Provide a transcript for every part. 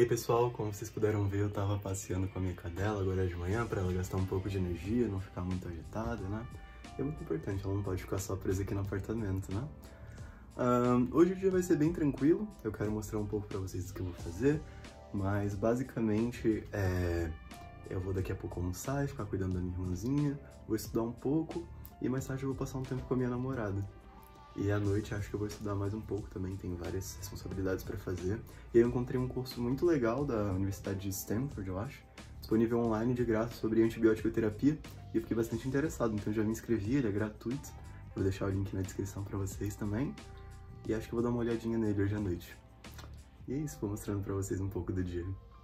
pessoal, como vocês puderam ver, eu tava passeando com a minha cadela agora de manhã para ela gastar um pouco de energia, não ficar muito agitada, né? É muito importante, ela não pode ficar só presa aqui no apartamento, né? Hoje o dia vai ser bem tranquilo, eu quero mostrar um pouco para vocês o que eu vou fazer, mas basicamente eu vou daqui a pouco almoçar e ficar cuidando da minha irmãzinha, vou estudar um pouco e mais tarde eu vou passar um tempo com a minha namorada. E à noite acho que eu vou estudar mais um pouco também, tem várias responsabilidades para fazer. E aí eu encontrei um curso muito legal da Universidade de Stanford, eu acho, disponível online de graça sobre antibiótico terapia, e eu fiquei bastante interessado, então já me inscrevi, ele é gratuito. Vou deixar o link na descrição para vocês também. E acho que eu vou dar uma olhadinha nele hoje à noite. E é isso, vou mostrando para vocês um pouco do dia.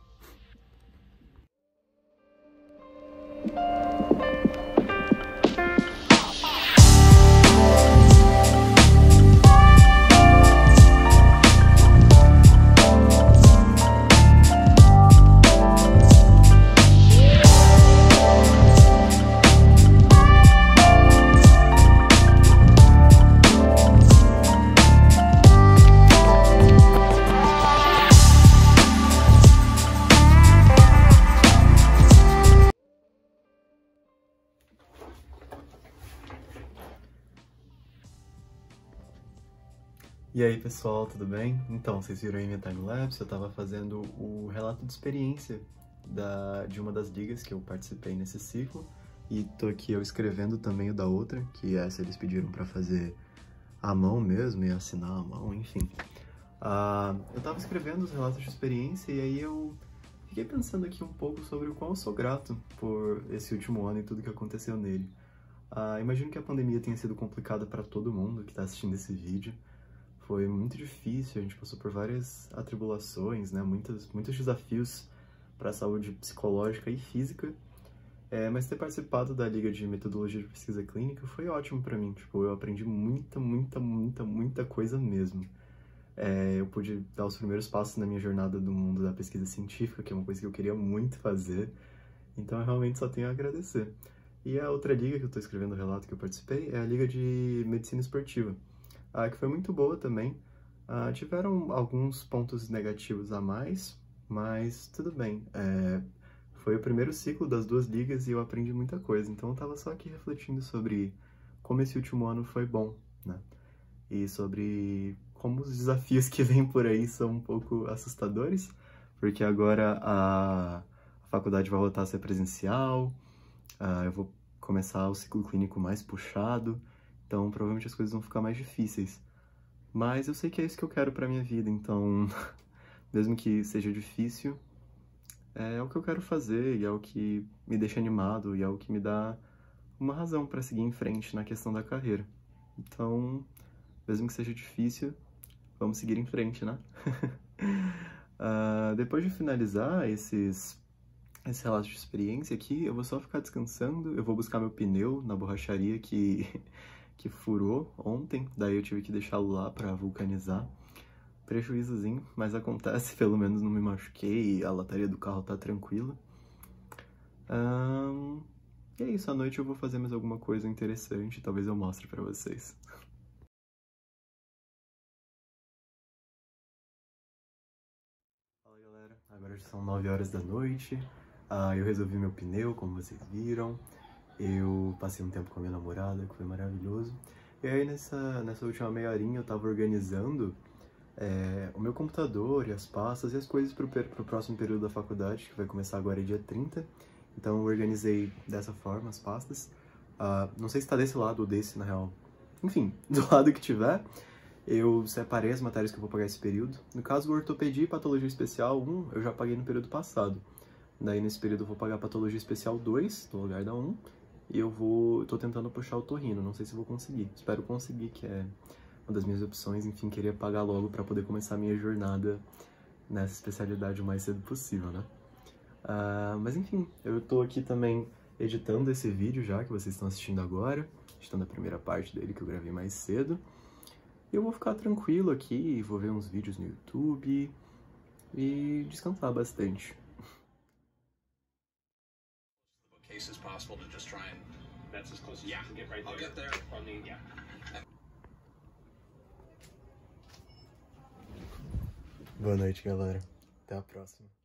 E aí pessoal, tudo bem? Então, vocês viram aí minha timelapse, eu tava fazendo o relato de experiência de uma das ligas que eu participei nesse ciclo, e tô aqui eu escrevendo também o da outra, que essa eles pediram pra fazer à mão mesmo, e assinar à mão, enfim. Eu tava escrevendo os relatos de experiência e aí eu fiquei pensando aqui um pouco sobre o quão eu sou grato por esse último ano e tudo que aconteceu nele. Imagino que a pandemia tenha sido complicada pra todo mundo que tá assistindo esse vídeo. Foi muito difícil, a gente passou por várias atribulações, né? Muitos desafios para a saúde psicológica e física. Mas ter participado da Liga de Metodologia de Pesquisa Clínica foi ótimo para mim. Tipo, eu aprendi muita coisa mesmo. Eu pude dar os primeiros passos na minha jornada do mundo da pesquisa científica, que é uma coisa que eu queria muito fazer. Então eu realmente só tenho a agradecer. E a outra liga que eu estou escrevendo o relato que eu participei é a Liga de Medicina Esportiva. Que foi muito boa também. Tiveram alguns pontos negativos a mais, mas tudo bem. Foi o primeiro ciclo das duas ligas e eu aprendi muita coisa, então eu tava só aqui refletindo sobre como esse último ano foi bom, né? E sobre como os desafios que vêm por aí são um pouco assustadores, porque agora a faculdade vai voltar a ser presencial, eu vou começar o ciclo clínico mais puxado, então provavelmente as coisas vão ficar mais difíceis. Mas eu sei que é isso que eu quero pra minha vida, então mesmo que seja difícil, é o que eu quero fazer e é o que me deixa animado e é o que me dá uma razão pra seguir em frente na questão da carreira. Então, mesmo que seja difícil, vamos seguir em frente, né? Depois de finalizar esse relato de experiência aqui, eu vou só ficar descansando, eu vou buscar meu pneu na borracharia que furou ontem, daí eu tive que deixá-lo lá pra vulcanizar. Prejuízozinho, mas acontece, pelo menos não me machuquei, a lataria do carro tá tranquila. E é isso, à noite eu vou fazer mais alguma coisa interessante, talvez eu mostre pra vocês. Fala galera, agora já são 9 horas da noite, eu resolvi meu pneu, como vocês viram. Eu passei um tempo com a minha namorada, que foi maravilhoso. E aí nessa última meia horinha eu tava organizando o meu computador e as pastas e as coisas pro próximo período da faculdade, que vai começar agora dia 30. Então eu organizei dessa forma as pastas. Não sei se tá desse lado ou desse, na real. Enfim, do lado que tiver, eu separei as matérias que eu vou pagar esse período. No caso, ortopedia e patologia especial 1, eu já paguei no período passado. Daí nesse período eu vou pagar patologia especial 2, no lugar da 1. E eu tô tentando puxar o otorrino, não sei se vou conseguir. Espero conseguir, que é uma das minhas opções. Enfim, queria pagar logo pra poder começar a minha jornada nessa especialidade o mais cedo possível, né? Mas enfim, eu tô aqui também editando esse vídeo já, que vocês estão assistindo agora. Editando a primeira parte dele, que eu gravei mais cedo. E eu vou ficar tranquilo aqui, vou ver uns vídeos no YouTube e descansar bastante. As possible to just try and that's as close as you can get right there. I'll get there. From the, Boa noite, galera. Até a próxima.